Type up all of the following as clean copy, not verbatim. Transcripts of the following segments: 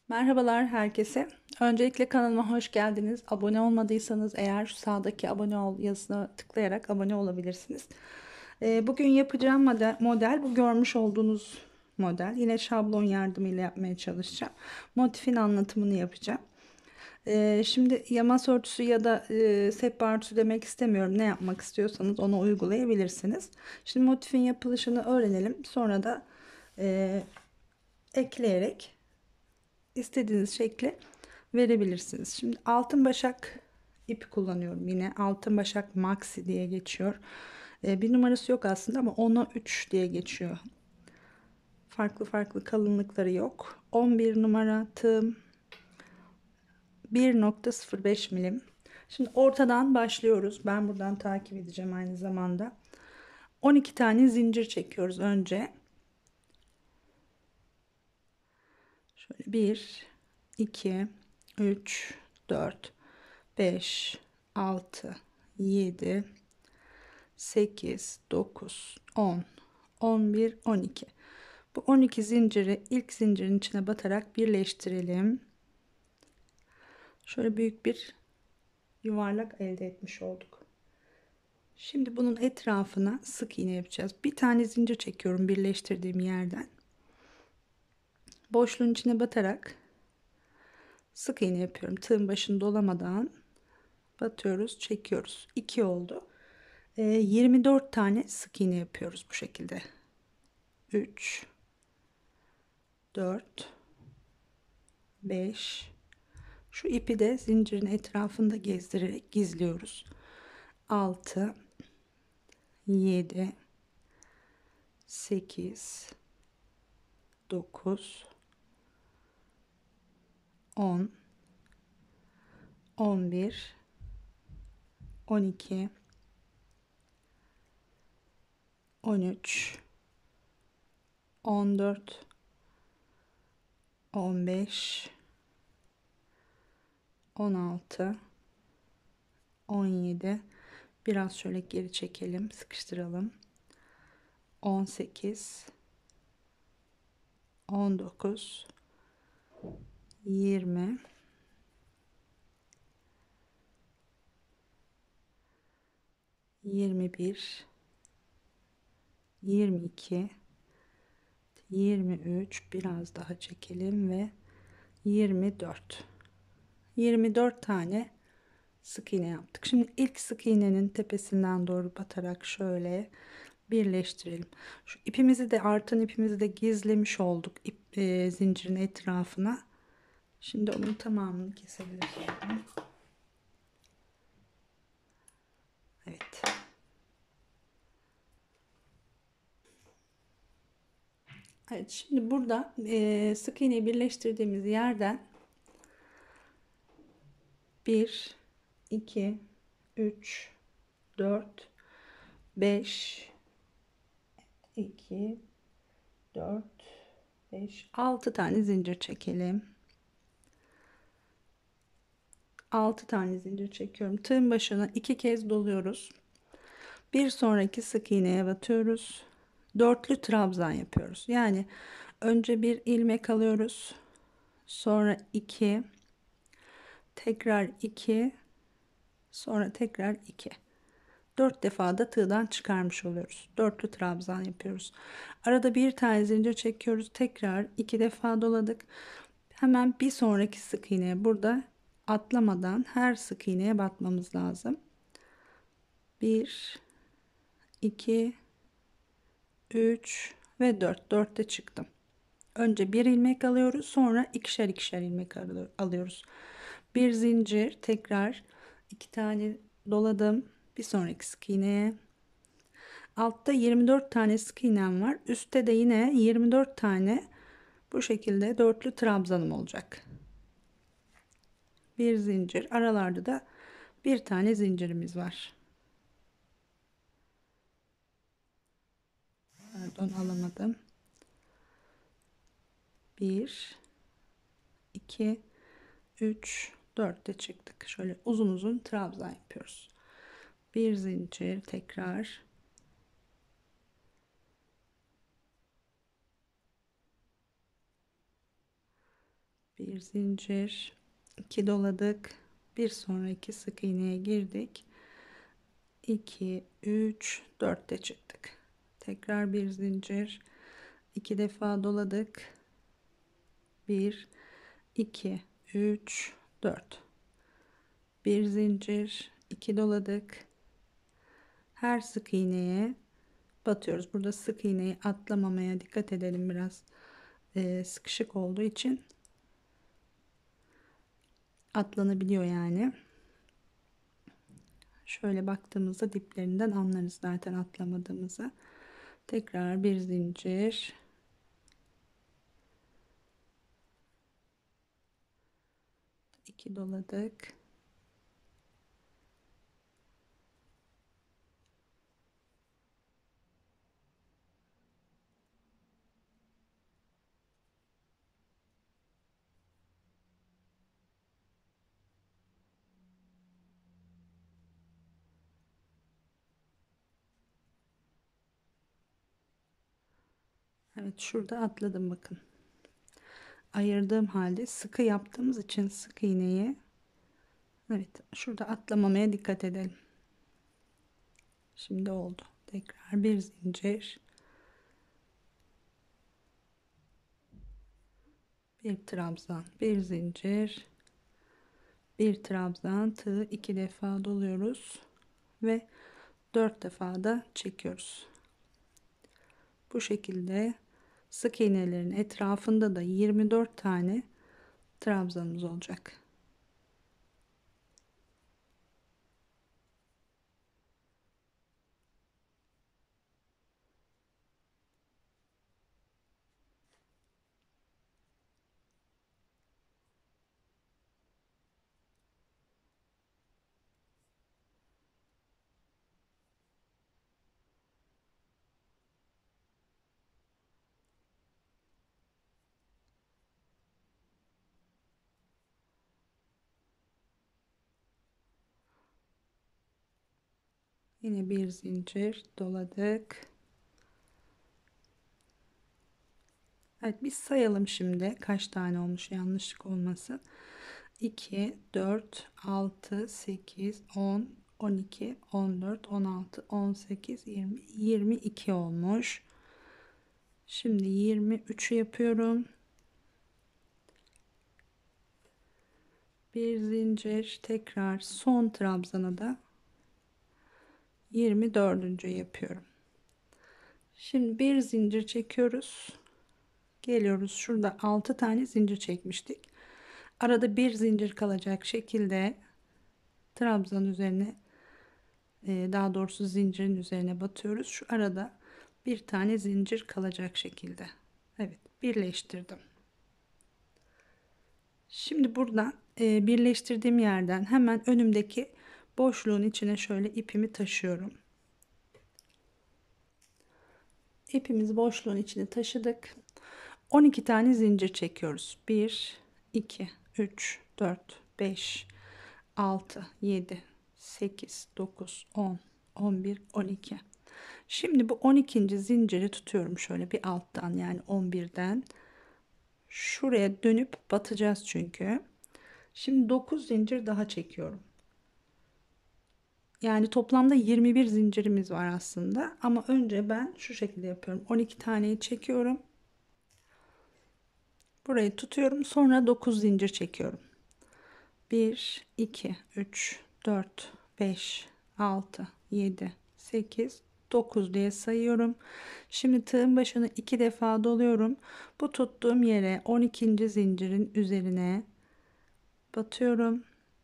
Merhabalar herkese. Öncelikle kanalıma hoş geldiniz. Abone olmadıysanız eğer şu sağdaki abone ol yazısına tıklayarak abone olabilirsiniz. Bugün yapacağım model bu görmüş olduğunuz model. Yine şablon yardımıyla yapmaya çalışacağım. Motifin anlatımını yapacağım. Şimdi yamas örtüsü ya da sehpa örtüsü demek istemiyorum. Ne yapmak istiyorsanız onu uygulayabilirsiniz. Şimdi motifin yapılışını öğrenelim. Sonra da ekleyerek istediğiniz şekli verebilirsiniz. Şimdi altın başak ipi kullanıyorum. Yine altın başak maxi diye geçiyor. Bir numarası yok aslında ama 10'a 3 diye geçiyor. Farklı farklı kalınlıkları yok. 11 numara tığım 1,05 milim. Şimdi ortadan başlıyoruz. Ben buradan takip edeceğim aynı zamanda. 12 tane zincir çekiyoruz önce. Şöyle 1, 2, 3, 4, 5, 6, 7, 8, 9, 10, 11, 12. Bu 12 zinciri ilk zincirin içine batarak birleştirelim. Şöyle büyük bir yuvarlak elde etmiş olduk. Şimdi bunun etrafına sık iğne yapacağız. Bir tane zincir çekiyorum birleştirdiğim yerden. Boşluğun içine batarak sık iğne yapıyorum. Tığın başını dolamadan batıyoruz, çekiyoruz. 2 oldu. 24 tane sık iğne yapıyoruz bu şekilde. 3, 4, 5. Şu ipi de zincirin etrafında gezdirerek gizliyoruz. 6, 7, 8, 9, 10, 11, 12, 13, 14, 15, 16, 17. Biraz şöyle geri çekelim, sıkıştıralım. 18, 19, 20, 21, 22, 23, biraz daha çekelim ve 24. 24 tane sık iğne yaptık. Şimdi ilk sık iğnenin tepesinden doğru batarak şöyle birleştirelim. Şu ipimizi de artan ipimizi de gizlemiş olduk zincirin etrafına. Şimdi onun tamamını kesebiliriz. Evet. Evet, şimdi burada sık iğneyi birleştirdiğimiz yerden 1, 2, 3, 4, 5, 2, 4, 5, 6 tane zincir çekelim. 6 tane zincir çekiyorum. Tığın başına 2 kez doluyoruz. Bir sonraki sık iğneye batıyoruz. Dörtlü trabzan yapıyoruz. Yani önce bir ilmek alıyoruz. Sonra 2, tekrar 2, sonra tekrar 2. 4 defa da tığdan çıkarmış oluyoruz. Dörtlü trabzan yapıyoruz. Arada bir tane zincir çekiyoruz. Tekrar 2 defa doladık. Hemen bir sonraki sık iğneye burada atlamadan her sık iğneye batmamız lazım. 1, 2, 3 ve 4. 4'te çıktım. Önce bir ilmek alıyoruz. Sonra ikişer ikişer ilmek alıyoruz. Bir zincir, tekrar 2 tane doladım. Bir sonraki sık iğneye. Altta 24 tane sık iğnem var. Üstte de yine 24 tane bu şekilde dörtlü trabzanım olacak. Bir zincir, aralarda da bir tane zincirimiz var. Pardon, alamadım. 1, 2, 3, 4'te çıktık. Şöyle uzun uzun trabzan yapıyoruz. Bir zincir, tekrar Bir zincir, 2 doladık. Bir sonraki sık iğneye girdik. 2 3 4 de çıktık. Tekrar bir zincir, 2 defa doladık. 1 2 3 4. Bir zincir, 2 doladık. Her sık iğneye batıyoruz. Burada sık iğneyi atlamamaya dikkat edelim, biraz sıkışık olduğu için atlanabiliyor yani. Şöyle baktığımızda diplerinden anlarız zaten atlamadığımızı. Tekrar bir zincir, 2 doladık. Evet, şurada atladım bakın. Ayırdığım halde sıkı yaptığımız için sık iğneyi, evet, şurada atlamamaya dikkat edelim. Şimdi oldu. Tekrar bir zincir, bir trabzan, bir zincir, bir trabzan, tığı 2 defa doluyoruz ve 4 defa da çekiyoruz. Bu şekilde sık iğnelerin etrafında da 24 tane trabzanımız olacak. Yine bir zincir doladık. Evet, biz sayalım şimdi kaç tane olmuş, yanlışlık olmasın. 2 4 6 8 10 12 14 16 18 20 22 olmuş. Şimdi 23'ü yapıyorum. Bir zincir, tekrar son trabzana da 24. yapıyorum. Şimdi bir zincir çekiyoruz. Geliyoruz, şurada 6 tane zincir çekmiştik. Arada bir zincir kalacak şekilde trabzan üzerine, daha doğrusu zincirin üzerine batıyoruz. Şu arada bir tane zincir kalacak şekilde. Evet, birleştirdim. Şimdi burada birleştirdiğim yerden hemen önümdeki boşluğun içine şöyle ipimi taşıyorum. İpimizi boşluğun içine taşıdık. 12 tane zincir çekiyoruz. 1 2 3 4 5 6 7 8 9 10 11 12. Şimdi bu 12. zinciri tutuyorum şöyle bir alttan, yani 11'den şuraya dönüp batacağız çünkü. Şimdi 9 zincir daha çekiyorum. Yani toplamda 21 zincirimiz var aslında, ama önce ben şu şekilde yapıyorum. 12 taneyi çekiyorum. Burayı tutuyorum. Sonra 9 zincir çekiyorum. 1 2 3 4 5 6 7 8 9 diye sayıyorum. Şimdi tığın başını 2 defa doluyorum. Bu tuttuğum yere 12. zincirin üzerine batıyorum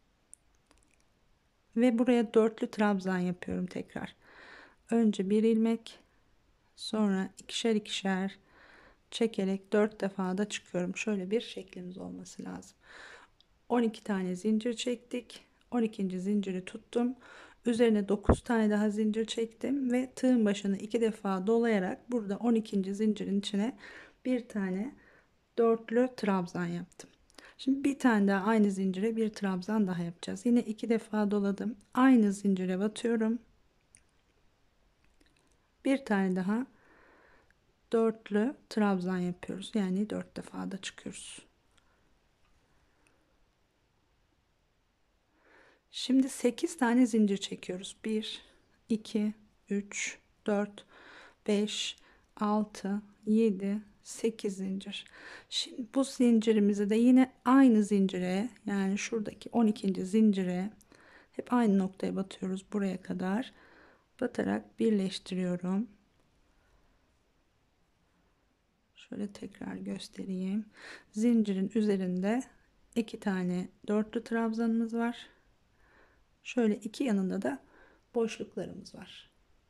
ve buraya dörtlü trabzan yapıyorum tekrar. Önce bir ilmek, sonra ikişer ikişer çekerek 4 defa da çıkıyorum. Şöyle bir şeklimiz olması lazım. 12 tane zincir çektik. 12. zinciri tuttum. Üzerine 9 tane daha zincir çektim ve tığın başını 2 defa dolayarak burada 12. zincirin içine bir tane dörtlü trabzan yaptım. Şimdi bir tane daha aynı zincire bir trabzan daha yapacağız. Yine 2 defa doladım. Aynı zincire batıyorum. Bir tane daha dörtlü trabzan yapıyoruz. Yani 4 defa da çıkıyoruz. Şimdi 8 tane zincir çekiyoruz. 1, 2, 3, 4, 5, 6, 7, 8 zincir. Şimdi bu zincirimizi de yine aynı zincire, yani şuradaki 12. zincire hep aynı noktaya batıyoruz. Buraya kadar batarak birleştiriyorum. Şöyle tekrar göstereyim. Zincirin üzerinde 2 tane dörtlü trabzanımız var. Şöyle iki yanında da boşluklarımız var.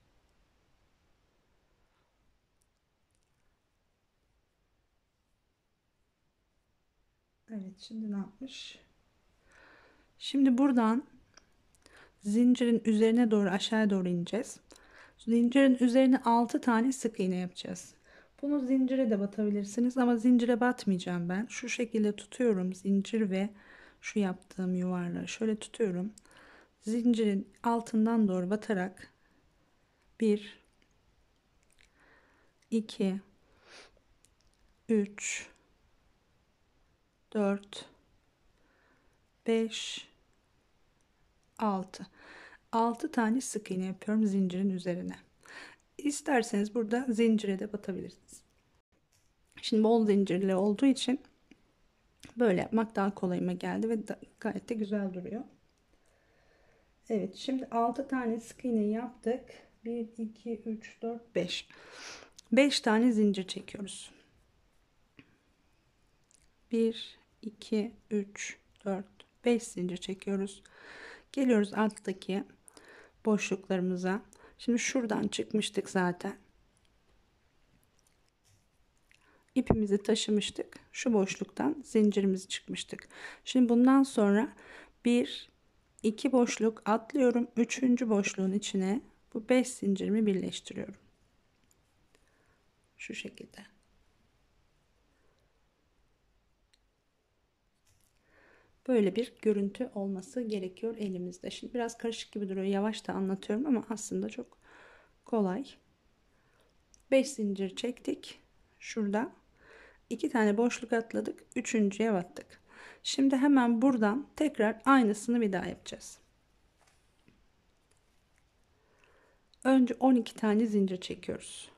Evet, şimdi ne yapmış? Şimdi buradan zincirin üzerine doğru aşağıya doğru ineceğiz. Zincirin üzerine 6 tane sık iğne yapacağız. Bunu zincire de batabilirsiniz ama zincire batmayacağım ben. Şu şekilde tutuyorum zincir ve şu yaptığım yuvarlağı şöyle tutuyorum. Zincirin altından doğru batarak 1, 2, 3, 4, 5, 6. 6 tane sık iğne yapıyorum zincirin üzerine. İsterseniz burada zincire de batabilirsiniz. Şimdi bol zincirli olduğu için böyle yapmak daha kolayıma geldi ve gayet de güzel duruyor. Evet, şimdi 6 tane sık iğne yaptık. 1, 2, 3, 4, 5. 5 tane zincir çekiyoruz. 1, 2, 3, 4, 5 zincir çekiyoruz. Geliyoruz alttaki boşluklarımıza. Şimdi şuradan çıkmıştık zaten. İpimizi taşımıştık. Şu boşluktan zincirimizi çıkmıştık. Şimdi bundan sonra bir iki boşluk atlıyorum. Üçüncü boşluğun içine bu 5 zincirimi birleştiriyorum. Şu şekilde. Böyle bir görüntü olması gerekiyor elimizde. Şimdi biraz karışık gibi duruyor. Yavaş da anlatıyorum ama aslında çok kolay. 5 zincir çektik. Şurada 2 tane boşluk atladık. Üçüncüye battık. Şimdi hemen buradan tekrar aynısını bir daha yapacağız. Önce 12 tane zincir çekiyoruz.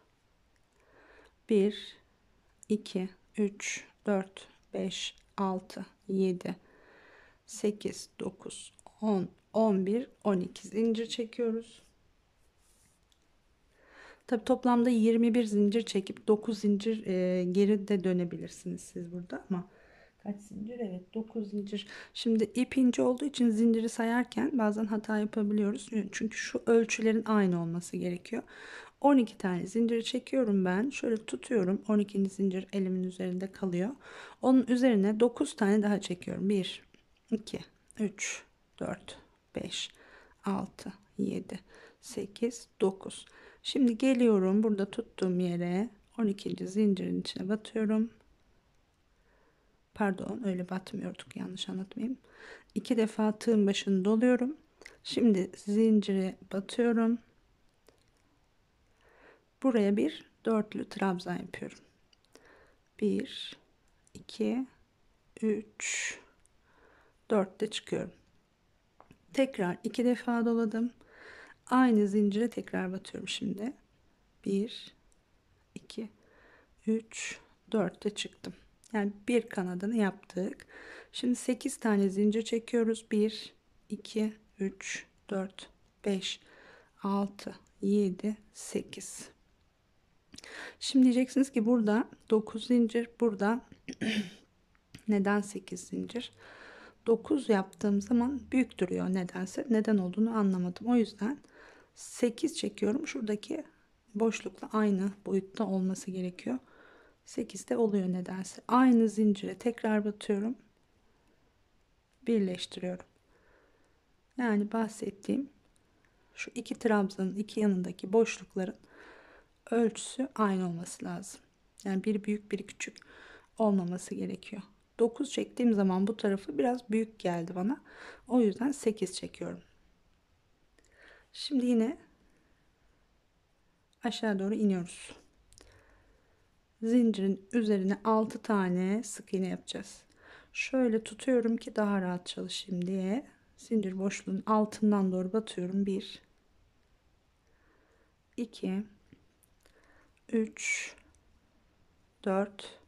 1, 2, 3, 4, 5, 6, 7, 8, 9, 10, 11, 12 zincir çekiyoruz. Tabi toplamda 21 zincir çekip 9 zincir geri de dönebilirsiniz siz burada ama kaç zincir? Evet, 9 zincir. Şimdi ip ince olduğu için zinciri sayarken bazen hata yapabiliyoruz. Çünkü şu ölçülerin aynı olması gerekiyor. 12 tane zinciri çekiyorum ben. Şöyle tutuyorum. 12. zincir elimin üzerinde kalıyor. Onun üzerine 9 tane daha çekiyorum. 1, 2, 3, 4, 5, 6, 7, 8, 9. Şimdi geliyorum burada tuttuğum yere 12. zincirin içine batıyorum. Pardon, öyle batmıyorduk, yanlış anlatmayayım. 2 defa tığın başını doluyorum. Şimdi zincire batıyorum. Buraya bir dörtlü trabzan yapıyorum. 1, 2, 3, 4 de çıkıyorum. Tekrar 2 defa doladım. Aynı zincire tekrar batıyorum şimdi. 1, 2, 3, 4 de çıktım. Yani bir kanadını yaptık. Şimdi 8 tane zincir çekiyoruz. 1, 2, 3, 4, 5, 6, 7, 8. Şimdi diyeceksiniz ki burada 9 zincir, burada neden 8 zincir? 9 yaptığım zaman büyük duruyor nedense. Neden olduğunu anlamadım. O yüzden 8 çekiyorum. Şuradaki boşlukla aynı boyutta olması gerekiyor. 8 de oluyor nedense. Aynı zincire tekrar batıyorum. Birleştiriyorum. Yani bahsettiğim şu iki trabzanın iki yanındaki boşlukların ölçüsü aynı olması lazım. Yani biri büyük biri küçük olmaması gerekiyor. 9 çektiğim zaman bu tarafı biraz büyük geldi bana. O yüzden 8 çekiyorum. Şimdi yine aşağı doğru iniyoruz. Zincirin üzerine 6 tane sık iğne yapacağız. Şöyle tutuyorum ki daha rahat çalışayım diye. zincir boşluğunun altından doğru batıyorum. 1 2 3 4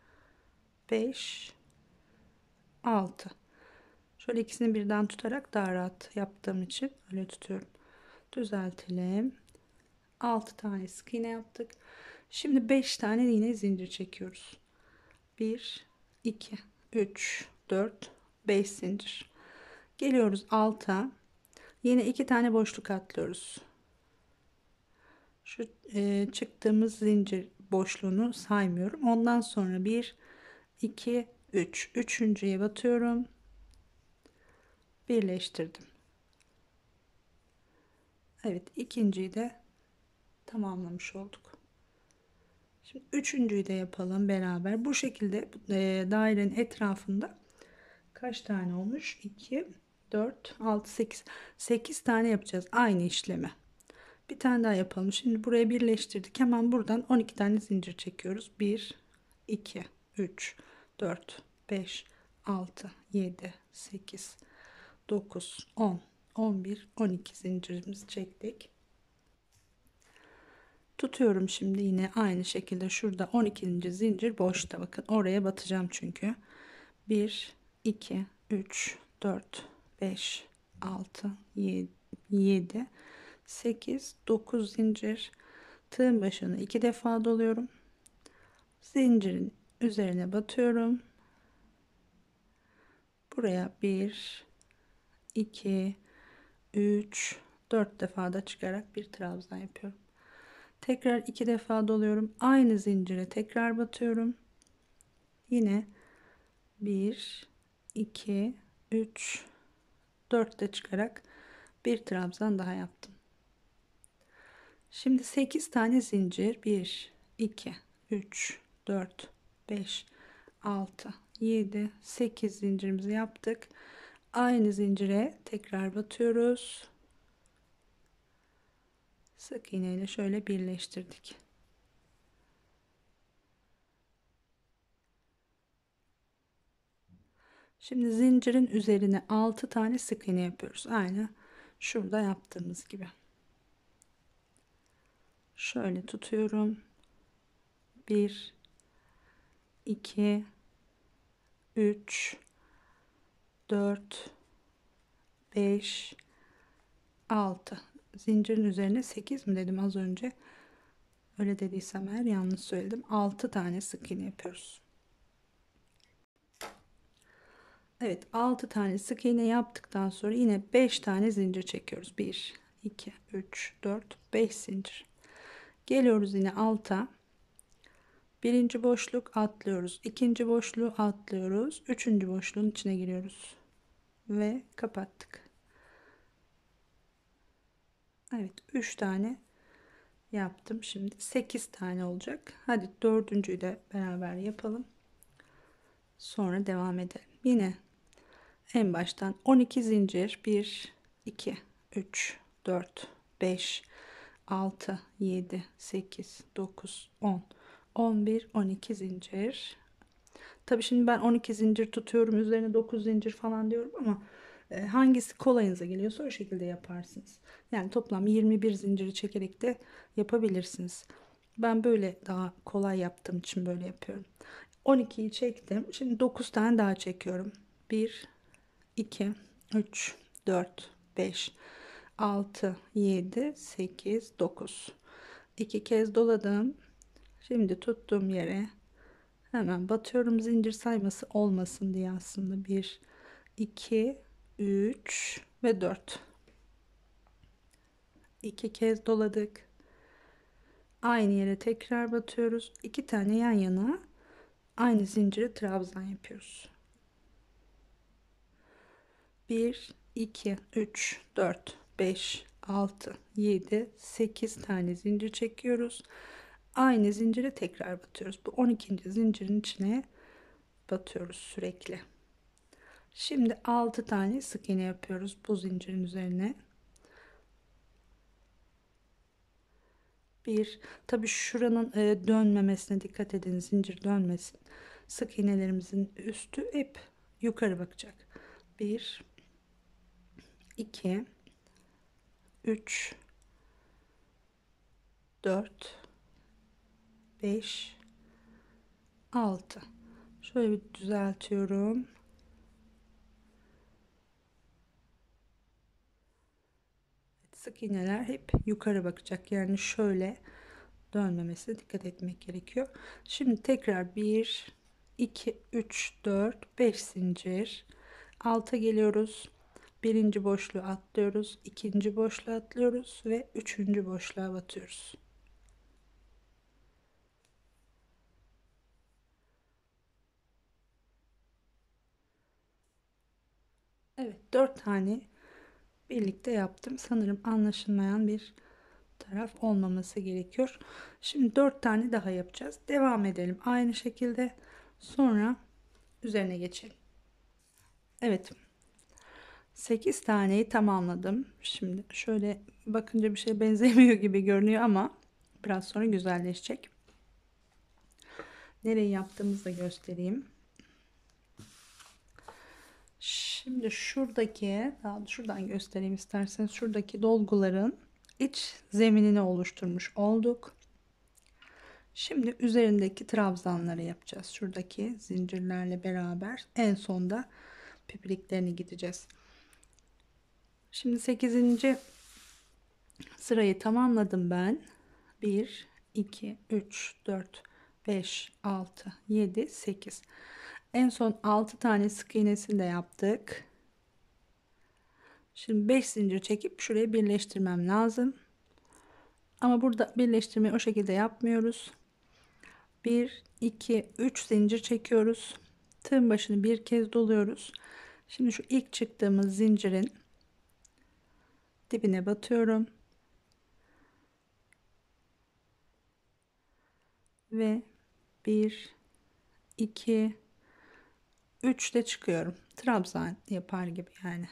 5 6. Şöyle ikisini birden tutarak daha rahat yaptığım için öyle tutuyorum. Düzeltelim. 6 tane sık iğne yaptık. Şimdi 5 tane yine zincir çekiyoruz. 1 2 3 4 5 zincir. Geliyoruz alta. Yine 2 tane boşluk atlıyoruz. Şu çıktığımız zincir boşluğunu saymıyorum. Ondan sonra 1 2 3. Üçüncüye batıyorum. Birleştirdim. Evet, ikinciyi de tamamlamış olduk. Şimdi üçüncüyü de yapalım beraber. Bu şekilde dairenin etrafında kaç tane olmuş? 2 4 6 8. 8 tane yapacağız aynı işlemi. Bir tane daha yapalım. Şimdi buraya birleştirdik. Hemen buradan 12 tane zincir çekiyoruz. 1 2 3 4 5 6 7 8 9 10 11 12 zincirimizi çektik. Tutuyorum şimdi yine aynı şekilde şurada 12. zincir boşta, bakın oraya batacağım çünkü. 1 2 3 4 5 6 7 8 9 zincir. Tığın başını 2 defa doluyorum. Zincirin üzerine batıyorum. Buraya 1 2 3 4 defa da çıkarak bir trabzan yapıyorum. Tekrar 2 defa doluyorum. Aynı zincire tekrar batıyorum. Yine 1 2 3 4 de çıkarak bir trabzan daha yaptım. Şimdi 8 tane zincir, 1 2 3 4 5 6 7 8 zincirimizi yaptık. Aynı zincire tekrar batıyoruz. Sık iğne ile şöyle birleştirdik. Şimdi zincirin üzerine 6 tane sık iğne yapıyoruz. Aynı şurada yaptığımız gibi. Şöyle tutuyorum. 1 2 3 4 5 6. Zincirin üzerine 8 mi dedim az önce? Öyle dediysem eğer yanlış söyledim. 6 tane sık iğne yapıyoruz. Evet, 6 tane sık iğne yaptıktan sonra yine 5 tane zincir çekiyoruz. 1 2 3 4 5 zincir. Geliyoruz yine alta. Birinci boşluk atlıyoruz. İkinci boşluğu atlıyoruz. Üçüncü boşluğun içine giriyoruz. Ve kapattık. Evet, 3 tane yaptım. Şimdi 8 tane olacak. Hadi dördüncüyü de beraber yapalım. Sonra devam edelim. Yine en baştan 12 zincir. 1 2 3 4 5 6 7 8 9 10 11 12 zincir. Tabii şimdi ben 12 zincir tutuyorum, üzerine 9 zincir falan diyorum ama hangisi kolayınıza geliyorsa o şekilde yaparsınız. Yani toplam 21 zinciri çekerek de yapabilirsiniz. Ben böyle daha kolay yaptığım için böyle yapıyorum. 12'yi çektim. Şimdi 9 tane daha çekiyorum. 1 2 3 4 5 6 7 8 9. 2 kez doladım. Şimdi tuttuğum yere hemen batıyorum, zincir sayması olmasın diye aslında. 1 2 3 ve 4. 2 kez doladık. Aynı yere tekrar batıyoruz. 2 tane yan yana aynı zinciri trabzan yapıyoruz. 1 2 3 4 5 6 7 8 tane zincir çekiyoruz. Aynı zincire tekrar batıyoruz. Bu 12. zincirin içine batıyoruz sürekli. Şimdi 6 tane sık iğne yapıyoruz bu zincirin üzerine. Bir, tabii şuranın dönmemesine dikkat edin, zincir dönmesin. Sık iğnelerimizin üstü hep yukarı bakacak. 1 2, 3, 4, 5, 6. Şöyle bir düzeltiyorum. Sık iğneler hep yukarı bakacak. Yani şöyle dönmemesine dikkat etmek gerekiyor. Şimdi tekrar 1, 2, 3, 4, 5 zincir. Alta geliyoruz. Birinci boşluğu atlıyoruz. İkinci boşluğu atlıyoruz ve üçüncü boşluğa batıyoruz. Evet, 4 tane birlikte yaptım. Sanırım anlaşılmayan bir taraf olmaması gerekiyor. Şimdi 4 tane daha yapacağız. Devam edelim aynı şekilde. Sonra üzerine geçelim. Evet. 8 taneyi tamamladım. Şimdi şöyle bakınca bir şey benzemiyor gibi görünüyor ama biraz sonra güzelleşecek. Nereyi yaptığımızı da göstereyim. Şimdi şuradaki, şuradan göstereyim isterseniz, şuradaki dolguların iç zeminini oluşturmuş olduk. Şimdi üzerindeki trabzanları yapacağız. Şuradaki zincirlerle beraber en sonda pipiriklerini gideceğiz. Şimdi 8. sırayı tamamladım ben. 1, 2, 3, 4, 5, 6, 7, 8. En son 6 tane sık iğnesini de yaptık. Şimdi 5 zincir çekip şuraya birleştirmem lazım. Ama burada birleştirmeyi o şekilde yapmıyoruz. 1, 2, 3 zincir çekiyoruz. Tığın başını bir kez doluyoruz. Şimdi şu ilk çıktığımız zincirin dibine batıyorum. Ve 1, 2, 3 de çıkıyorum. Trabzan yapar gibi yani.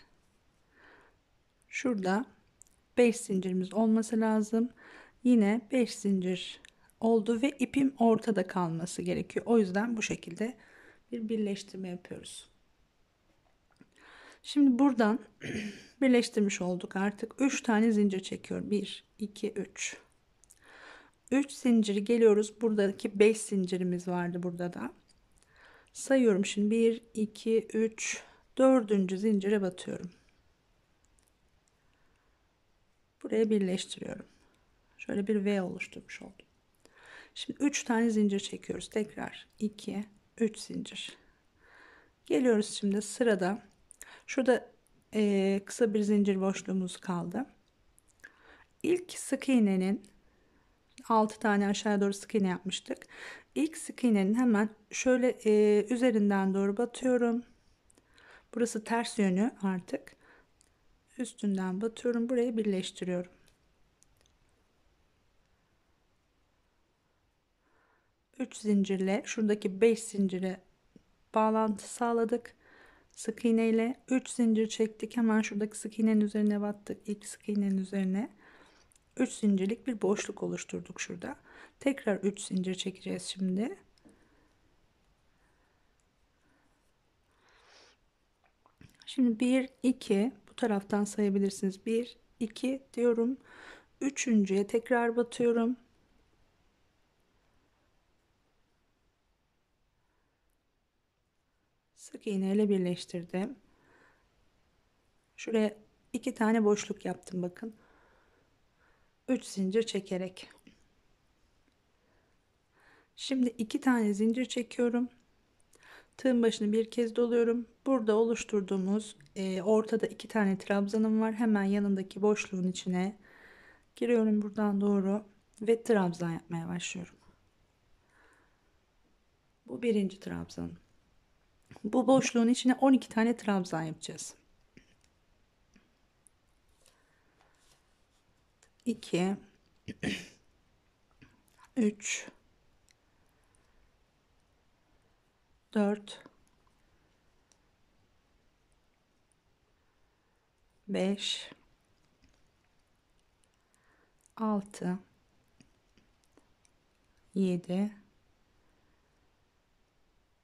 Şurada 5 zincirimiz olması lazım. Yine 5 zincir oldu ve ipim ortada kalması gerekiyor. O yüzden bu şekilde bir birleştirme yapıyoruz. Şimdi buradan birleştirmiş olduk artık. 3 tane zincir çekiyorum. 1, 2, 3. 3 zinciri geliyoruz. Buradaki 5 zincirimiz vardı burada da. Sayıyorum şimdi. 1, 2, 3, 4. zincire batıyorum. Buraya birleştiriyorum. Şöyle bir V oluşturmuş oldum. Şimdi 3 tane zincir çekiyoruz. Tekrar 2, 3 zincir. Geliyoruz şimdi sırada. Şurada kısa bir zincir boşluğumuz kaldı. İlk sık iğnenin 6 tane aşağı doğru sık iğne yapmıştık. İlk sık iğnenin hemen şöyle üzerinden doğru batıyorum. Burası ters yönü artık. Üstünden batıyorum. Buraya birleştiriyorum. 3 zincirle şuradaki 5 zincire bağlantı sağladık. Sık iğne ile 3 zincir çektik. Hemen şuradaki sık iğnenin üzerine battık. İlk sık iğnenin üzerine 3 zincirlik bir boşluk oluşturduk şurada. Tekrar 3 zincir çekeceğiz şimdi. Şimdi 1, 2 bu taraftan sayabilirsiniz. 1, 2 diyorum. Üçüncüye tekrar batıyorum. Sık iğne ile birleştirdim. Şuraya 2 tane boşluk yaptım bakın. 3 zincir çekerek. Şimdi 2 tane zincir çekiyorum. Tığın başını bir kez doluyorum. Burada oluşturduğumuz ortada 2 tane trabzanım var. Hemen yanındaki boşluğun içine giriyorum buradan doğru ve trabzan yapmaya başlıyorum. Bu birinci trabzan. Bu boşluğun içine 12 tane trabzan yapacağız. 2, 3, 4, 5, 6, 7,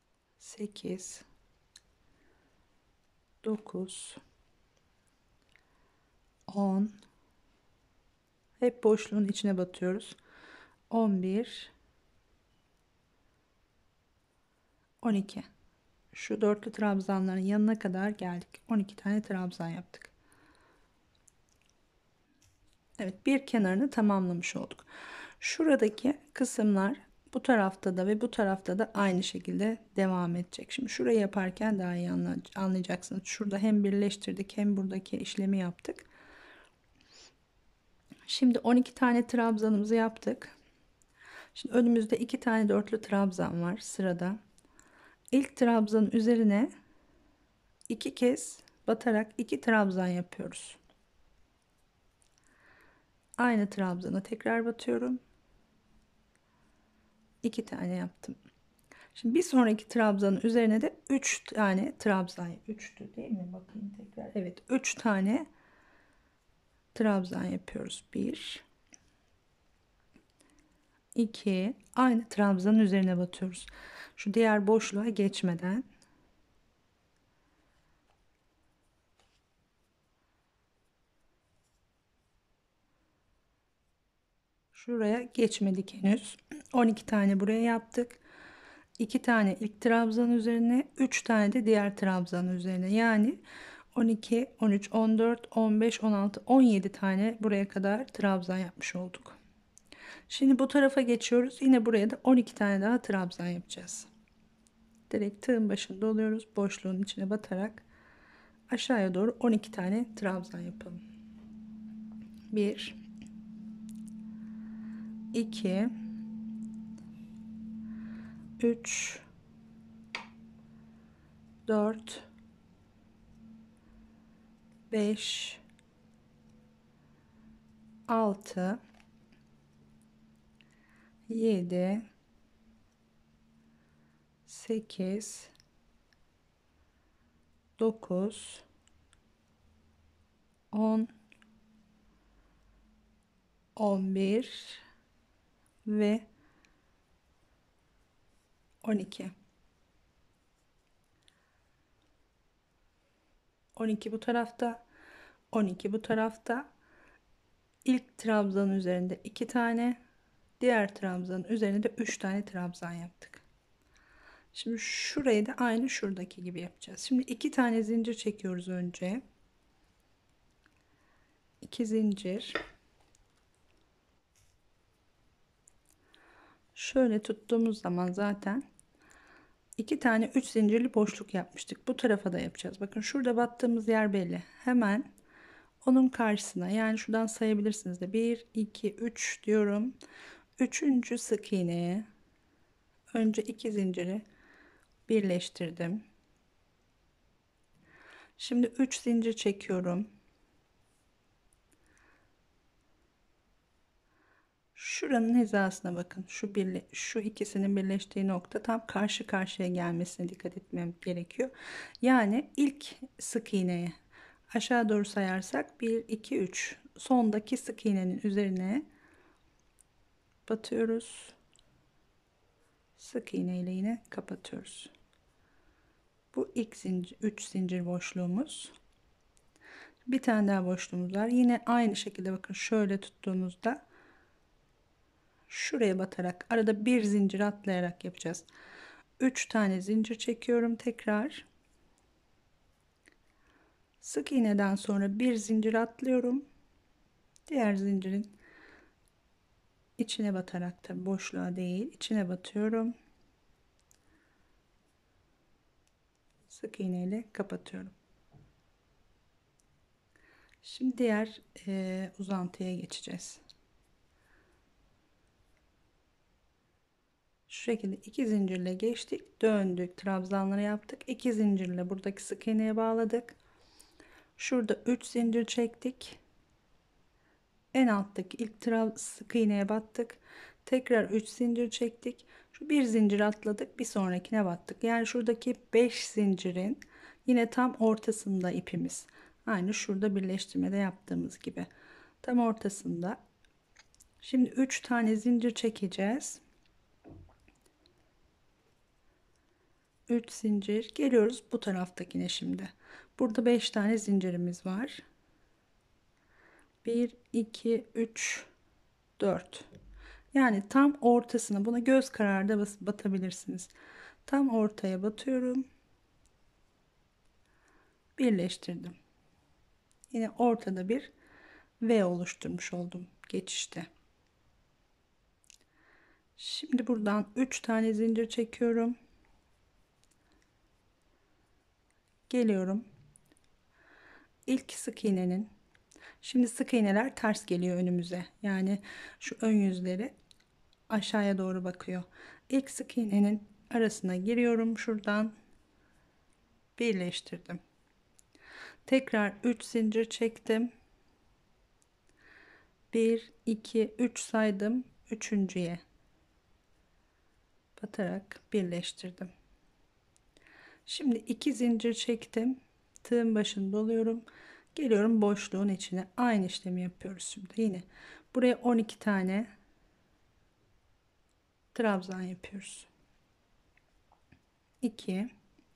8, 9, 10, hep boşluğun içine batıyoruz. 11, 12. Şu dörtlü trabzanların yanına kadar geldik. 12 tane trabzan yaptık. Evet, bir kenarını tamamlamış olduk. Şuradaki kısımlar bu tarafta da ve bu tarafta da aynı şekilde devam edecek. Şimdi şurayı yaparken daha iyi anlayacaksınız. Şurada hem birleştirdik hem buradaki işlemi yaptık. Şimdi 12 tane trabzanımızı yaptık. Şimdi önümüzde 2 tane dörtlü trabzan var sırada. İlk trabzanın üzerine 2 kez batarak 2 trabzan yapıyoruz. Aynı trabzana tekrar batıyorum. 2 tane yaptım. Şimdi bir sonraki trabzanın üzerine de 3 tane trabzan, 3'tü değil mi? Bakayım tekrar. Evet, 3 tane trabzan yapıyoruz. 1, 2, aynı trabzanın üzerine batıyoruz. Şu diğer boşluğa geçmeden. Şuraya geçmedik henüz. 12 tane buraya yaptık. 2 tane ilk trabzan üzerine, 3 tane de diğer trabzan üzerine. Yani 12, 13, 14, 15, 16, 17 tane buraya kadar trabzan yapmış olduk. Şimdi bu tarafa geçiyoruz. Yine buraya da 12 tane daha trabzan yapacağız. Direkt tığın başında oluyoruz. Boşluğun içine batarak aşağıya doğru 12 tane trabzan yapalım. 1, 2, 3, 4, 5, 6, 7, 8, 9, 10, 11 ve 12. 12 bu tarafta, 12 bu tarafta. İlk trabzanın üzerinde 2 tane, diğer trabzanın üzerinde de 3 tane trabzan yaptık. Şimdi şurayı da aynı şuradaki gibi yapacağız. Şimdi 2 tane zincir çekiyoruz önce. 2 zincir. Şöyle tuttuğumuz zaman zaten 2 tane 3 zincirli boşluk yapmıştık. Bu tarafa da yapacağız. Bakın şurada battığımız yer belli. Hemen onun karşısına, yani şuradan sayabilirsiniz de 1, 2, 3 diyorum. Üçüncü sık iğneye önce 2 zinciri birleştirdim. Şimdi 3 zincir çekiyorum. Şuranın hizasına bakın. Şu ikisinin birleştiği nokta tam karşı karşıya gelmesine dikkat etmem gerekiyor. Yani ilk sık iğneye aşağı doğru sayarsak 1, 2, 3. Sondaki sık iğnenin üzerine batıyoruz. Sık iğne ile yine kapatıyoruz. Bu ilk zincir, 3 zincir boşluğumuz. Bir tane daha boşluğumuz var. Yine aynı şekilde bakın şöyle tuttuğumuzda şuraya batarak arada bir zincir atlayarak yapacağız. 3 tane zincir çekiyorum tekrar. Sık iğneden sonra bir zincir atlıyorum. Diğer zincirin içine batarak, tabi boşluğa değil, içine batıyorum. Sık iğne ile kapatıyorum. Şimdi diğer uzantıya geçeceğiz. Şu şekilde 2 zincirle geçtik, döndük, trabzanları yaptık, 2 zincirle buradaki sık iğneye bağladık. Şurada 3 zincir çektik, en alttaki ilk sık iğneye battık, tekrar 3 zincir çektik, şu bir zincir atladık, bir sonrakine battık. Yani şuradaki 5 zincirin yine tam ortasında ipimiz, aynı şurada birleştirmede yaptığımız gibi tam ortasında. Şimdi 3 tane zincir çekeceğiz. 3 zincir geliyoruz bu taraftakine. Şimdi burada 5 tane zincirimiz var. 1 2 3 4. Yani tam ortasına, buna göz kararı da batabilirsiniz. Tam ortaya batıyorum. Birleştirdim. Yine ortada bir V oluşturmuş oldum geçişte. Şimdi buradan 3 tane zincir çekiyorum. Geliyorum. İlk sık iğnenin, şimdi sık iğneler ters geliyor önümüze. Yani şu ön yüzleri aşağıya doğru bakıyor. İlk sık iğnenin arasına giriyorum. Şuradan birleştirdim. Tekrar 3 zincir çektim. 1 2 3 saydım. Üçüncüye batarak birleştirdim. Şimdi 2 zincir çektim. Tığın başını doluyorum. Geliyorum boşluğun içine. Aynı işlemi yapıyoruz şimdi. Yine buraya 12 tane trabzan yapıyoruz. 2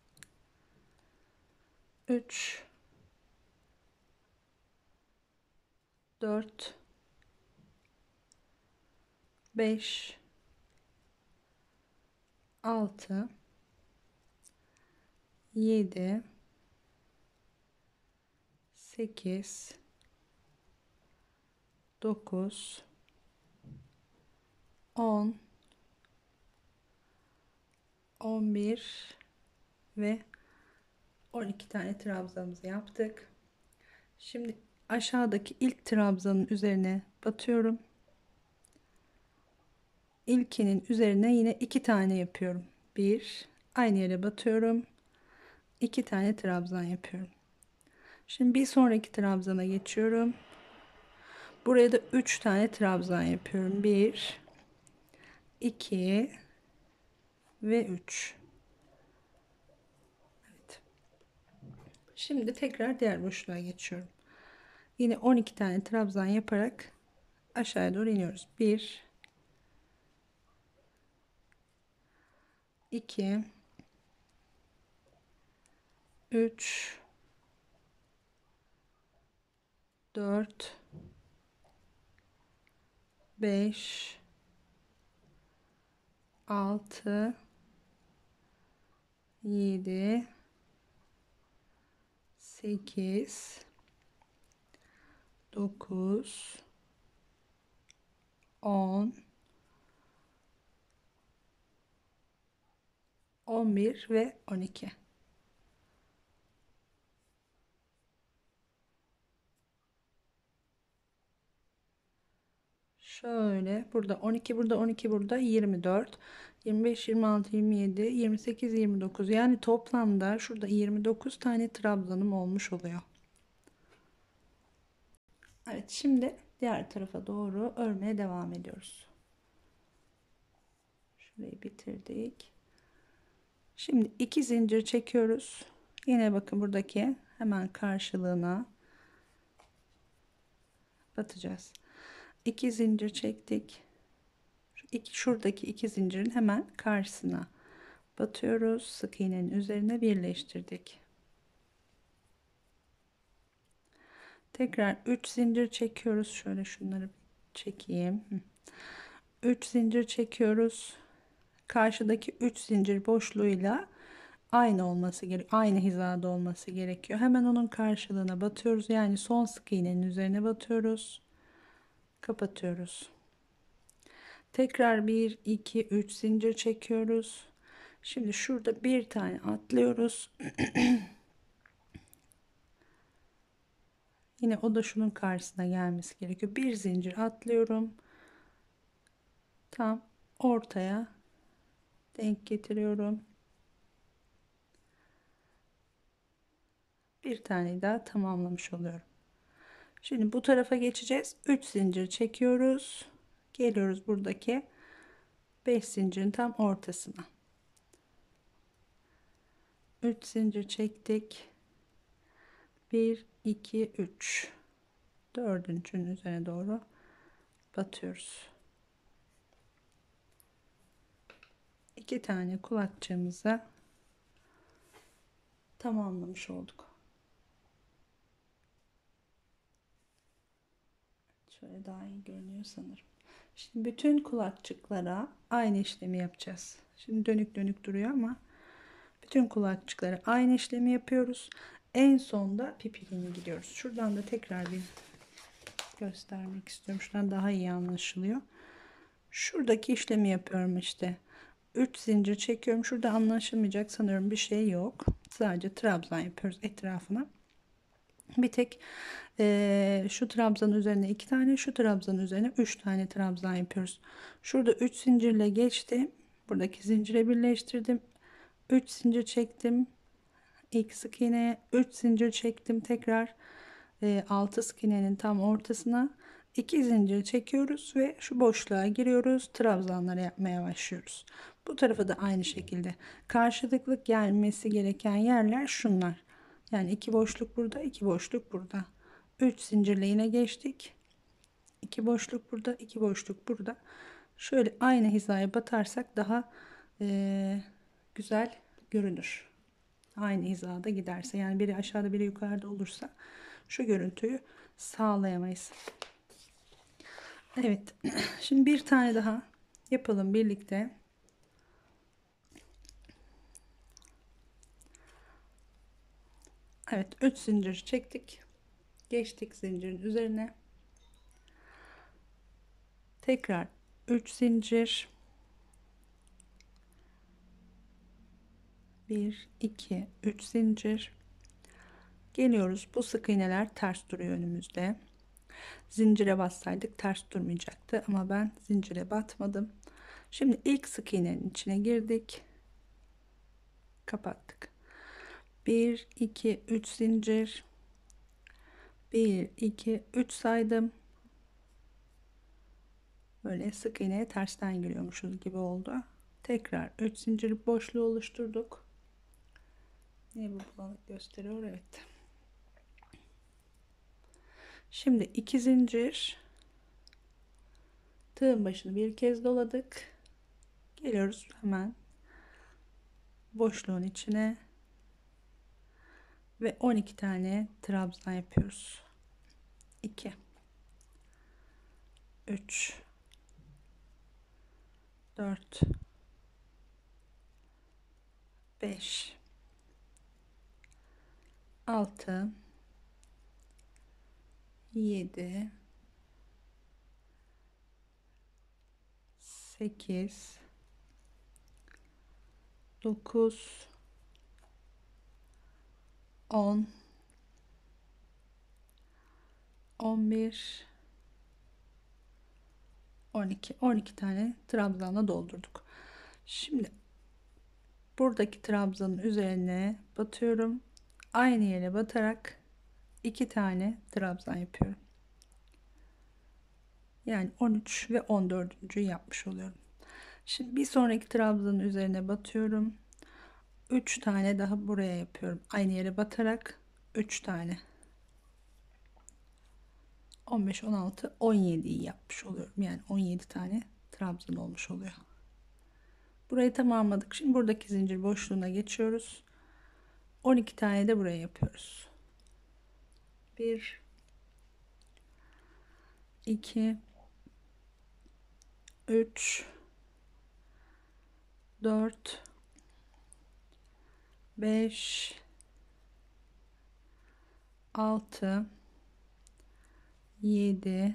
3 4 5 6 7 8 9 10 11 ve 12 tane trabzanımızı yaptık. Şimdi aşağıdaki ilk trabzanın üzerine batıyorum. İlkinin üzerine yine 2 tane yapıyorum. 1, aynı yere batıyorum. 2 tane trabzan yapıyorum. Şimdi bir sonraki trabzana geçiyorum. Buraya da 3 tane trabzan yapıyorum. 1 2 ve 3. Evet. Şimdi tekrar diğer boşluğa geçiyorum. Yine 12 tane trabzan yaparak aşağıya doğru iniyoruz. 1 2 3 4 5 6 7 8 9 10 11 ve 12. Şöyle burada 12, burada 12, burada 24, 25, 26, 27, 28, 29. Yani toplamda şurada 29 tane trabzanım olmuş oluyor. Evet, şimdi diğer tarafa doğru örmeye devam ediyoruz. Şurayı bitirdik. Şimdi 2 zincir çekiyoruz. Yine bakın buradaki hemen karşılığına batacağız. 2 zincir çektik. Şuradaki 2 zincirin hemen karşısına batıyoruz. Sık iğnenin üzerine birleştirdik. Tekrar 3 zincir çekiyoruz. Şöyle şunları çekeyim. 3 zincir çekiyoruz. Karşıdaki 3 zincir boşluğuyla aynı olması gerekiyor. Aynı hizada olması gerekiyor. Hemen onun karşılığına batıyoruz. Yani son sık iğnenin üzerine batıyoruz. Kapatıyoruz. Tekrar 1 2 3 zincir çekiyoruz. Şimdi şurada bir tane atlıyoruz. Yine o da şunun karşısına gelmesi gerekiyor. Bir zincir atlıyorum. Tam ortaya denk getiriyorum. Bir tane daha tamamlamış oluyorum. Şimdi bu tarafa geçeceğiz. 3 zincir çekiyoruz. Geliyoruz buradaki 5 zincirin tam ortasına. 3 zincir çektik. 1 2 3. Dördüncünün üzerine doğru batıyoruz. 2 tane kulakçığımıza tamamlamış olduk. Şöyle daha iyi görünüyor sanırım. Şimdi bütün kulakçıklara aynı işlemi yapacağız. Şimdi dönük dönük duruyor ama bütün kulakçıklara aynı işlemi yapıyoruz. En sonda pipiliğini gidiyoruz. Şuradan da tekrar bir göstermek istiyorum. Şuradan daha iyi anlaşılıyor. Şuradaki işlemi yapıyorum işte. 3 zincir çekiyorum. Şurada anlaşılmayacak sanıyorum bir şey yok. Sadece trabzan yapıyoruz etrafına. Bir tek şu trabzanın üzerine 2 tane, şu trabzanın üzerine 3 tane trabzan yapıyoruz. Şurada 3 zincirle geçtim. Buradaki zincire birleştirdim. 3 zincir çektim. İlk sık iğneye 3 zincir çektim. Tekrar 6 sık iğnenin tam ortasına 2 zincir çekiyoruz ve şu boşluğa giriyoruz. Trabzanları yapmaya başlıyoruz. Bu tarafa da aynı şekilde karşılıklı gelmesi gereken yerler şunlar. Yani 2 boşluk burada, 2 boşluk burada. 3 zincirle yine geçtik. 2 boşluk burada, 2 boşluk burada. Şöyle aynı hizaya batarsak daha güzel görünür. Aynı hizada giderse, yani biri aşağıda biri yukarıda olursa şu görüntüyü sağlayamayız. Evet. Şimdi bir tane daha yapalım birlikte. Evet, 3 zincir çektik. Geçtik zincirin üzerine. Tekrar 3 zincir. 1 2 3 zincir. Geliyoruz. Bu sık iğneler ters duruyor önümüzde. Zincire bassaydık ters durmayacaktı ama ben zincire batmadım. Şimdi ilk sık iğnenin içine girdik. Kapattık. 1 2 3 zincir. 1 2 3 saydım. Böyle sık iğneye tersten giriyormuşuz gibi oldu. Tekrar 3 zincir boşluğu oluşturduk. Niye bu bulanık gösteriyor? Evet. Şimdi 2 zincir, tığın başını bir kez doladık. Geliyoruz hemen boşluğun içine ve 12 tane trabzan yapıyoruz. 2 3 4 5 6 7 8 9 10 11 12 tane trabzanla doldurduk. Şimdi buradaki trabzanın üzerine batıyorum. Aynı yere batarak 2 tane trabzan yapıyorum. Yani 13 ve 14'üncüyü yapmış oluyorum. Şimdi bir sonraki trabzanın üzerine batıyorum. 3 tane daha buraya yapıyorum. Aynı yere batarak 3 tane. 15, 16, 17'yi yapmış oluyorum. Yani 17 tane trabzan olmuş oluyor. Burayı tamamladık. Şimdi buradaki zincir boşluğuna geçiyoruz. 12 tane de buraya yapıyoruz. 1 2 3 4 5 6 7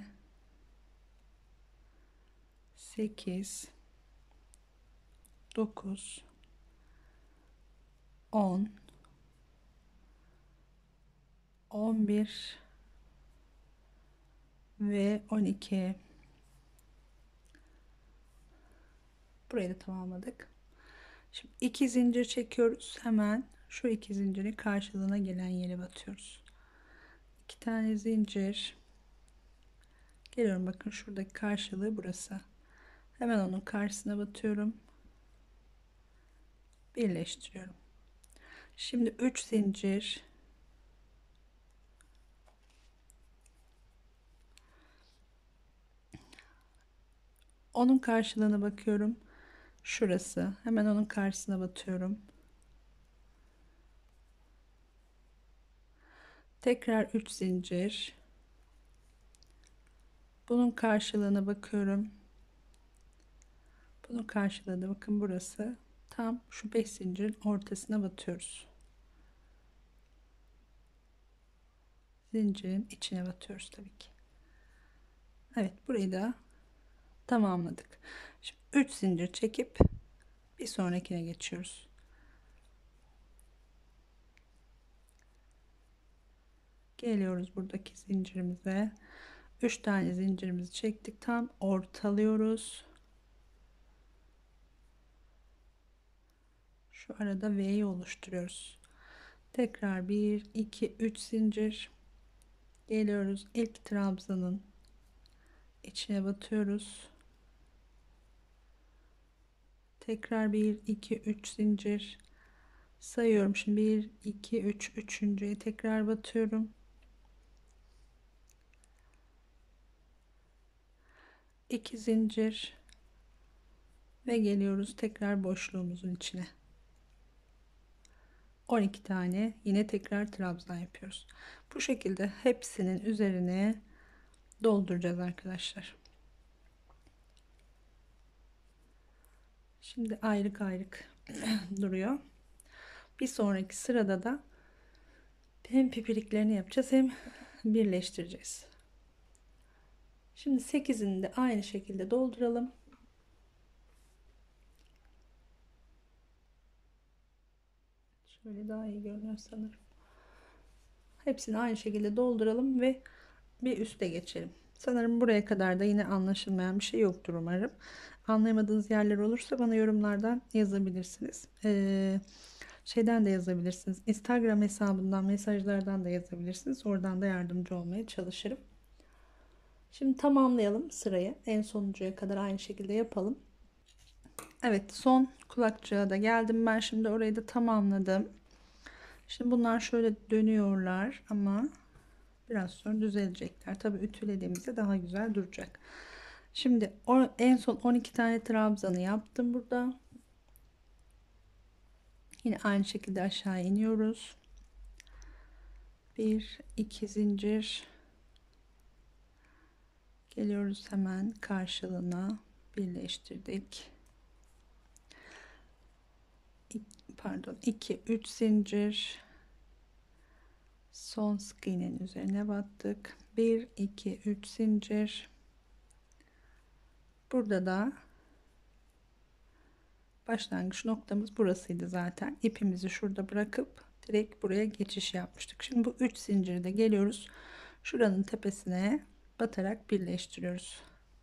8 9 10 11 ve 12. Burayı da tamamladık. Şimdi 2 zincir çekiyoruz. Hemen şu 2 zinciri karşılığına gelen yere batıyoruz. 2 tane zincir. Geliyorum, bakın şuradaki karşılığı burası. Hemen onun karşısına batıyorum. Birleştiriyorum. Şimdi 3 zincir. Onun karşılığına bakıyorum. Şurası. Hemen onun karşısına batıyorum. Tekrar 3 zincir. Bunun karşılığına bakıyorum. Bunun karşılığı da bakın burası. Tam şu 5 zincirin ortasına batıyoruz. Zincirin içine batıyoruz tabii ki. Evet, burayı da tamamladık. Şimdi 3 zincir çekip bir sonrakine geçiyoruz. Geliyoruz buradaki zincirimize. 3 tane zincirimizi çektik. Tam ortalıyoruz. Şu arada V'yi oluşturuyoruz. Tekrar 1 2 3 zincir. Geliyoruz ilk trabzanın içine batıyoruz. Tekrar 1 2 3 zincir sayıyorum. Şimdi 1 2 3, üçüncüye tekrar batıyorum. 2 zincir ve geliyoruz tekrar boşluğumuzun içine. 12 tane yine tekrar trabzan yapıyoruz. Bu şekilde hepsinin üzerine dolduracağız arkadaşlar. Şimdi ayrık ayrık duruyor. Bir sonraki sırada da hem pipiriklerini yapacağız hem birleştireceğiz. Şimdi 8'ini de aynı şekilde dolduralım. Şöyle daha iyi görünüyor sanırım. Hepsini aynı şekilde dolduralım ve bir üste geçelim. Sanırım buraya kadar da yine anlaşılmayan bir şey yoktur umarım. Anlayamadığınız yerler olursa bana yorumlardan yazabilirsiniz. Şeyden de yazabilirsiniz. Instagram hesabından, mesajlardan da yazabilirsiniz. Oradan da yardımcı olmaya çalışırım. Şimdi tamamlayalım sırayı. En sonuncuya kadar aynı şekilde yapalım. Evet, son kulakçığa da geldim. Ben şimdi orayı da tamamladım. Şimdi bunlar şöyle dönüyorlar ama biraz sonra düzelecekler. Tabii ütülediğimizde daha güzel duracak. Şimdi en son 12 tane trabzanı yaptım burada. Yine aynı şekilde aşağı iniyoruz. 1 2 zincir. Geliyoruz hemen karşılığına, birleştirdik. Pardon, 2 3 zincir. Son sık iğnenin üzerine battık. 1 2 3 zincir. Burada da başlangıç noktamız burasıydı zaten. İpimizi şurada bırakıp direkt buraya geçiş yapmıştık. Şimdi bu 3 zinciri de geliyoruz. Şuranın tepesine batarak birleştiriyoruz.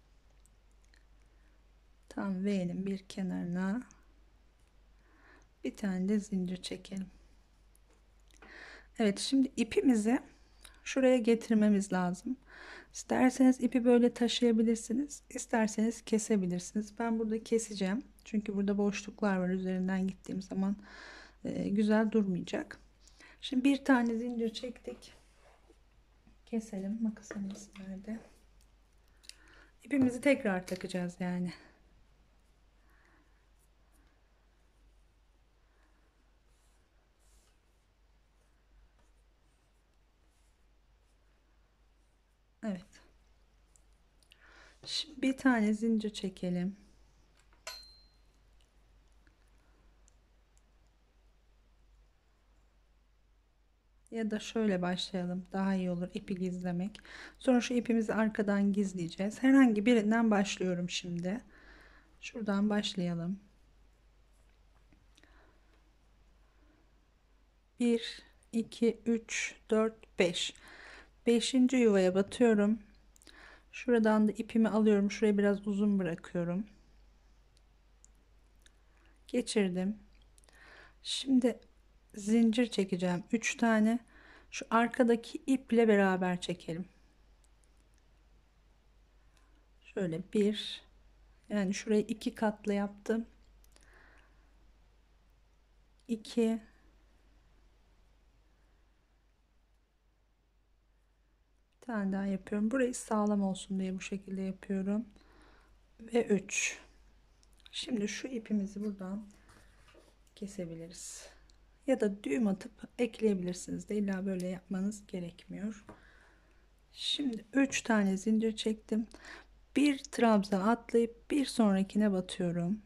Tam V'nin bir kenarına bir tane de zincir çekelim. Evet, şimdi ipimizi şuraya getirmemiz lazım. İsterseniz ipi böyle taşıyabilirsiniz. İsterseniz kesebilirsiniz. Ben burada keseceğim. Çünkü burada boşluklar var. Üzerinden gittiğim zaman güzel durmayacak. Şimdi bir tane zincir çektik. Keselim. Makasımız nerede? İpimizi tekrar takacağız yani. Evet. Şimdi bir tane zincir çekelim. Ya da şöyle başlayalım. Daha iyi olur ipi gizlemek. Sonra şu ipimizi arkadan gizleyeceğiz. Herhangi birinden başlıyorum şimdi. Şuradan başlayalım. 1 2 3 4 5. 5. yuvaya batıyorum. Şuradan da ipimi alıyorum. Şurayı biraz uzun bırakıyorum. Geçirdim. Şimdi zincir çekeceğim. 3 tane. Şu arkadaki iple beraber çekelim. Şöyle bir, yani şurayı 2 katlı yaptım. 2, bir tane daha yapıyorum. Burayı sağlam olsun diye bu şekilde yapıyorum. Ve 3. Şimdi şu ipimizi buradan kesebiliriz. Ya da düğüm atıp ekleyebilirsiniz de illa böyle yapmanız gerekmiyor. Şimdi 3 tane zincir çektim. Bir trabzan atlayıp bir sonrakine batıyorum.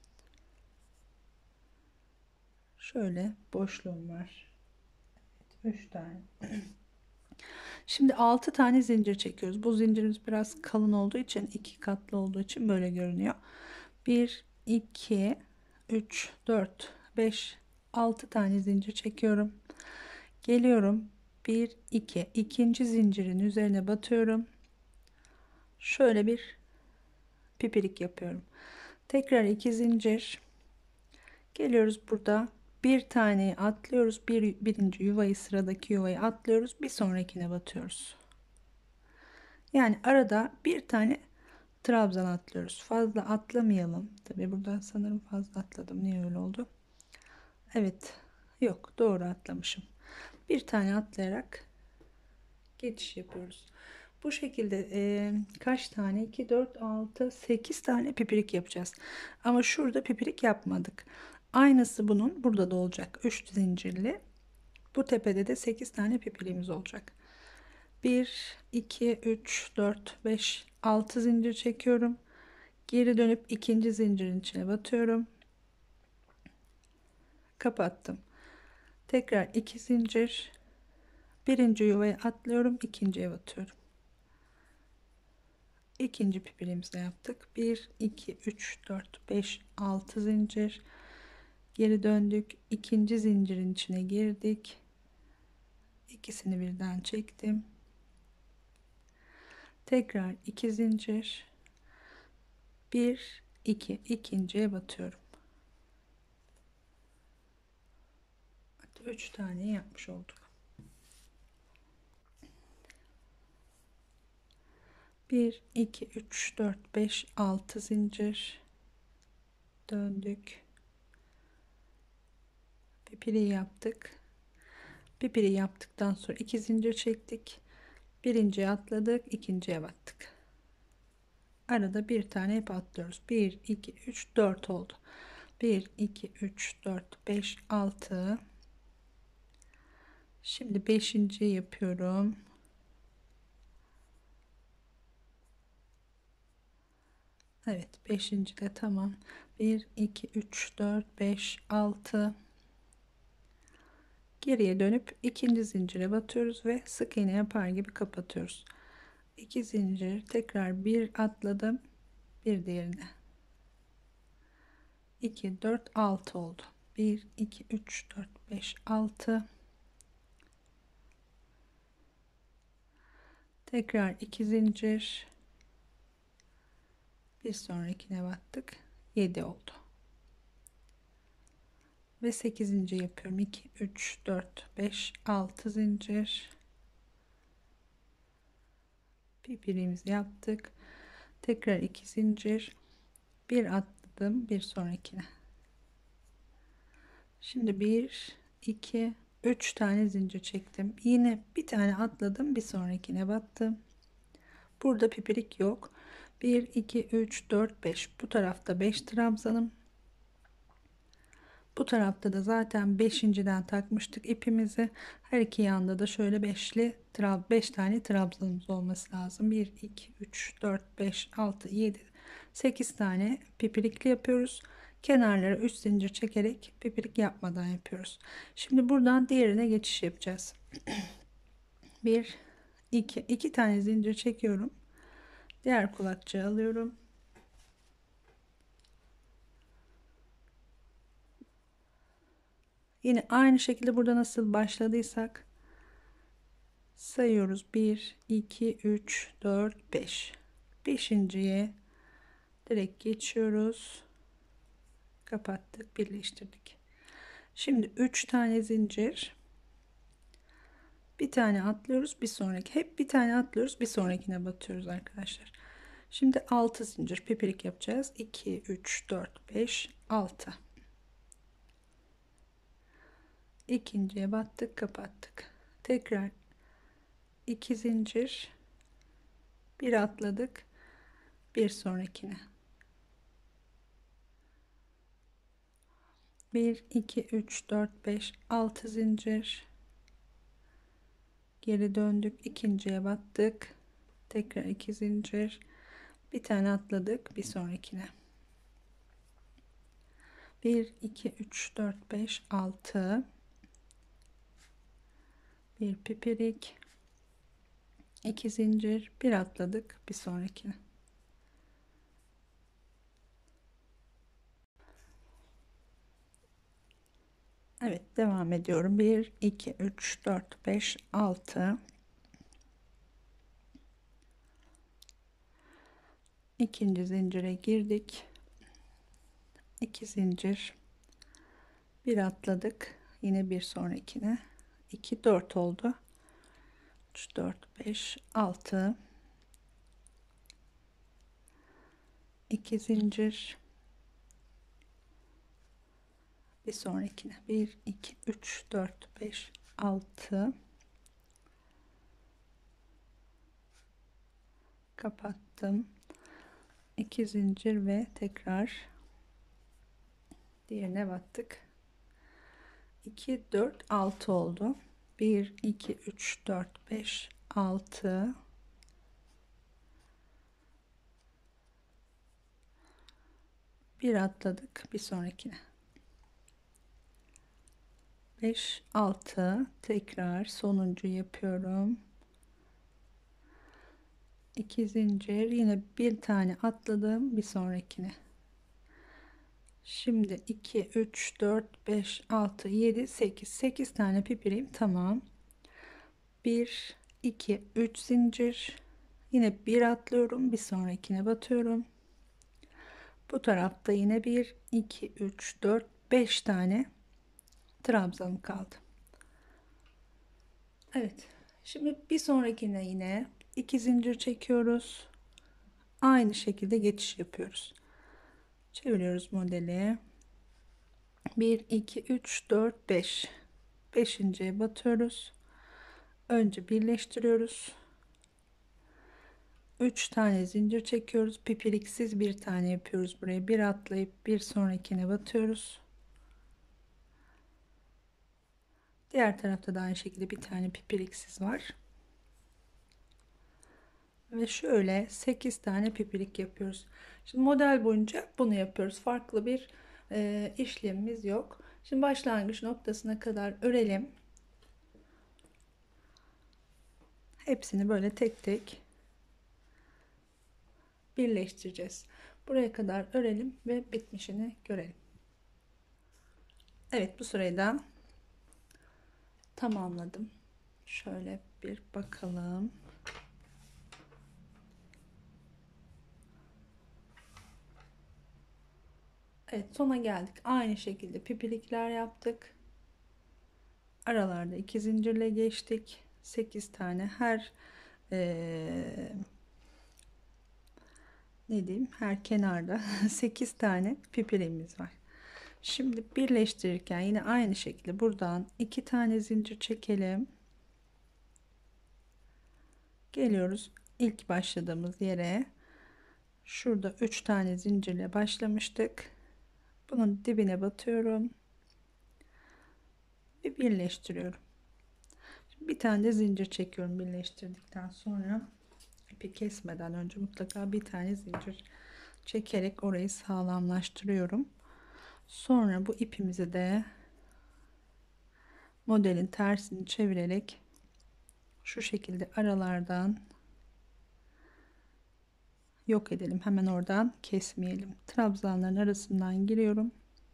Şöyle boşluğum var. 3 tane. Şimdi 6 tane zincir çekiyoruz. Bu zincirimiz biraz kalın olduğu için, iki katlı olduğu için böyle görünüyor. 1 2 3 4 5 6 tane zincir çekiyorum. Geliyorum. 1 2 ikinci zincirin üzerine batıyorum. Şöyle bir pipirik yapıyorum. Tekrar 2 zincir. Geliyoruz, burada bir taneyi atlıyoruz. Birinci yuvayı, sıradaki yuvayı atlıyoruz. Bir sonrakine batıyoruz. Yani arada bir tane trabzan atlıyoruz. Fazla atlamayalım. Tabi burada sanırım fazla atladım. Niye öyle oldu? Evet. Yok, doğru atlamışım. Bir tane atlayarak geçiş yapıyoruz. Bu şekilde kaç tane? 2, 4, 6, 8 tane pipirik yapacağız. Ama şurada pipirik yapmadık. Aynısı bunun burada da olacak. 3 zincirli. Bu tepede de 8 tane pipiriğimiz olacak. 1, 2, 3, 4, 5, 6 zincir çekiyorum. Geri dönüp ikinci zincirin içine batıyorum. Kapattım. Tekrar 2 zincir. Birinci yuvaya atlıyorum. İkinciye batıyorum. İkinci pipirimizi de yaptık. 1 2 3 4 5 6 zincir. Geri döndük. İkinci zincirin içine girdik. İkisini birden çektim. Tekrar 2 zincir. 1 2 ikinciye batıyorum. 3 tane yapmış olduk. 1 2 3 4 5 6 zincir. Döndük. Pipiri yaptık. Pipiri yaptıktan sonra 2 zincir çektik. Birinciye atladık, ikinciye battık. Arada bir tane hep atlıyoruz. 1 2 3 4 oldu. 1 2 3 4 5 6. Şimdi 5. yapıyorum. Evet, 5. de tamam. 1 2 3 4 5 6. Geriye dönüp ikinci zincire batıyoruz ve sık iğne yapar gibi kapatıyoruz. 2 zincir, tekrar bir atladım, bir diğerine. 2 4 6 oldu. 1 2 3 4 5 6. Tekrar 2 zincir, bir sonrakine battık, 7 oldu ve 8. yapıyorum. 2 3 4 5 6 zincir, birbirimizi yaptık. Tekrar 2 zincir, bir atladım, bir sonrakine. Şimdi 1 2 3 tane zincir çektim. Yine bir tane atladım, bir sonrakine battım. Burada pipirik yok. 1 2 3 4 5, bu tarafta 5 trabzanım. Bu tarafta da zaten 5.'den takmıştık ipimizi. Her iki yanda da şöyle 5 tane trabzanımız olması lazım. 1 2 3 4 5 6 7 8 tane pipirikli yapıyoruz. Kenarlara 3 zincir çekerek pipirik yapmadan yapıyoruz. Şimdi buradan diğerine geçiş yapacağız. 1 2 tane zincir çekiyorum. Diğer kulakçığı alıyorum. Yine aynı şekilde burada nasıl başladıysak sayıyoruz. 1 2 3 4 5. Beşinciye direkt geçiyoruz. Kapattık, birleştirdik. Şimdi 3 tane zincir, bir tane atlıyoruz, bir sonraki, hep bir tane atlıyoruz, bir sonrakine batıyoruz arkadaşlar. Şimdi 6 zincir pipirik yapacağız. 2 3 4 5 6. İkinciye battık, kapattık. Tekrar 2 zincir, bir atladık, bir sonrakine. 1 2 3 4 5 6 zincir, Geri döndük. İkinciye battık. Tekrar 2 zincir. Bir tane atladık bir sonrakine. 1 2 3 4 5 6, bir pipirik, 2 zincir, bir atladık bir sonrakine. Evet, devam ediyorum. 1 2 3 4 5 6, ikinci zincire girdik. 2 zincir, bir atladık, yine bir sonrakine. 2 4 oldu. 3 4 5 6, 2 zincir, bir sonrakine. 1 2 3 4 5 6, kapattım. 2 zincir ve tekrar diğerine battık. 2 4 6 oldu. 1 2 3 4 5 6, bir atladık bir sonrakine. 5 6, tekrar sonuncu yapıyorum. 2 zincir, yine bir tane atladım bir sonrakine. Şimdi 2 3 4 5 6 7 8 tane pipireyim. Tamam. 1 2 3 zincir, yine bir atlıyorum, bir sonrakine batıyorum. Bu tarafta yine 1 2 3 4 5 tane trabzanım kaldı. Evet, şimdi bir sonrakine yine 2 zincir çekiyoruz, aynı şekilde geçiş yapıyoruz. Çeviriyoruz modeli. 1 2 3 4 5, beşinciye batıyoruz. Önce birleştiriyoruz. 3 tane zincir çekiyoruz, pipiriksiz bir tane yapıyoruz. Buraya bir atlayıp bir sonrakine batıyoruz. Diğer tarafta da aynı şekilde bir tane pipiriksiz var. Ve şöyle 8 tane pipirik yapıyoruz. Şimdi model boyunca bunu yapıyoruz. Farklı bir işlemimiz yok. Şimdi başlangıç noktasına kadar örelim. Hepsini böyle tek tek birleştireceğiz. Buraya kadar örelim ve bitmişini görelim. Evet, bu sırayı da tamamladım. Şöyle bir bakalım. Evet, sona geldik. Aynı şekilde pipirikler yaptık. Aralarda 2 zincirle geçtik. 8 tane her ne diyeyim, her kenarda 8 tane pipirimiz var. Şimdi birleştirirken yine aynı şekilde buradan 2 tane zincir çekelim. Geliyoruz ilk başladığımız yere. Şurada 3 tane zincirle başlamıştık. Bunun dibine batıyorum ve birleştiriyorum. Şimdi bir tane de zincir çekiyorum birleştirdikten sonra. İpi kesmeden önce mutlaka bir tane zincir çekerek orayı sağlamlaştırıyorum. Sonra bu ipimizi de modelin tersini çevirerek şu şekilde aralardan yok edelim. Hemen oradan kesmeyelim. Trabzanların arasından giriyorum.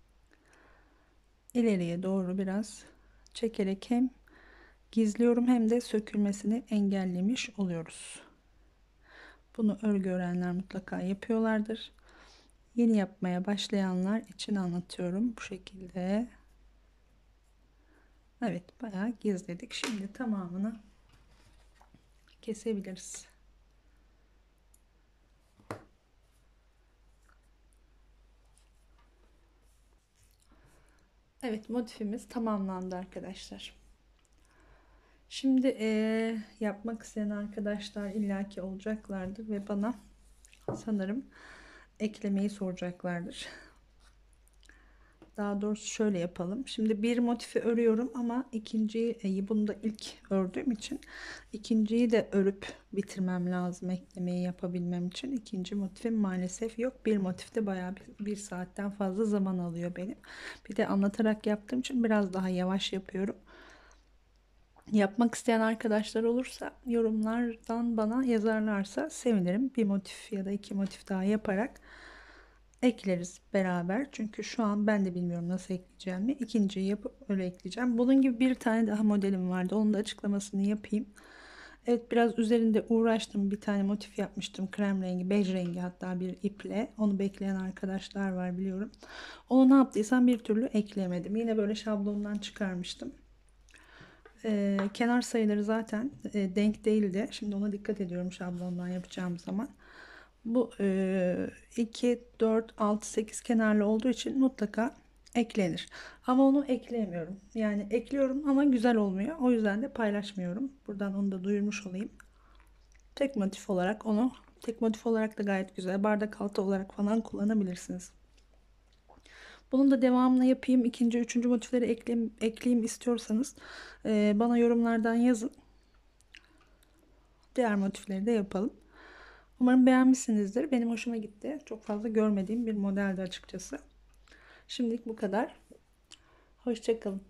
İleriye doğru biraz çekerek hem gizliyorum hem de sökülmesini engellemiş oluyoruz. Bunu örgü öğrenenler mutlaka yapıyorlardır. Yeni yapmaya başlayanlar için anlatıyorum bu şekilde. Evet, bayağı gizledik. Şimdi tamamını kesebiliriz. Evet, motifimiz tamamlandı arkadaşlar. Şimdi yapmak isteyen arkadaşlar illaki olacaklardır ve bana sanırım eklemeyi soracaklardır. Daha doğrusu şöyle yapalım. Şimdi bir motifi örüyorum ama ikinciyi, bunu da ilk ördüğüm için ikinciyi de örüp bitirmem lazım eklemeyi yapabilmem için. İkinci motifim maalesef yok. Bir motifte bayağı bir saatten fazla zaman alıyor benim. Bir de anlatarak yaptığım için biraz daha yavaş yapıyorum. Yapmak isteyen arkadaşlar olursa yorumlardan bana yazarlarsa sevinirim. Bir motif ya da iki motif daha yaparak ekleriz beraber. Çünkü şu an ben de bilmiyorum nasıl ekleyeceğimi. İkinciyi yapıp öyle ekleyeceğim. Bunun gibi bir tane daha modelim vardı. Onun da açıklamasını yapayım. Evet, biraz üzerinde uğraştım. Bir tane motif yapmıştım. Krem rengi, bej rengi, hatta bir iple. Onu bekleyen arkadaşlar var biliyorum. Onu ne yaptıysam bir türlü ekleyemedim. Yine böyle şablondan çıkarmıştım. Kenar sayıları zaten denk değildi. Şimdi ona dikkat ediyorum şablondan yapacağım zaman. Bu 2, 4, 6, 8 kenarlı olduğu için mutlaka eklenir. Ama onu ekleyemiyorum. Yani ekliyorum ama güzel olmuyor. O yüzden de paylaşmıyorum. Buradan onu da duyurmuş olayım. Tek motif olarak tek motif olarak da gayet güzel. Bardak altı olarak falan kullanabilirsiniz. Bunun da devamını yapayım. İkinci, üçüncü motifleri ekleyeyim istiyorsanız bana yorumlardan yazın. Diğer motifleri de yapalım. Umarım beğenmişsinizdir. Benim hoşuma gitti. Çok fazla görmediğim bir modeldi açıkçası. Şimdilik bu kadar. Hoşça kalın.